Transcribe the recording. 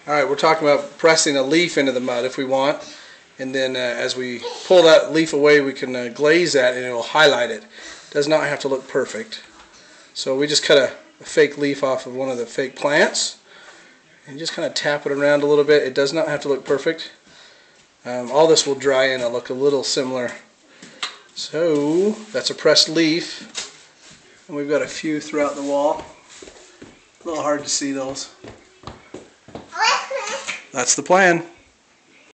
Alright, we're talking about pressing a leaf into the mud if we want, and then as we pull that leaf away we can glaze that and it will highlight it. It does not have to look perfect. So we just cut a fake leaf off of one of the fake plants and just kind of tap it around a little bit. It does not have to look perfect. All this will dry in and look a little similar. So that's a pressed leaf, and we've got a few throughout the wall. A little hard to see those. That's the plan.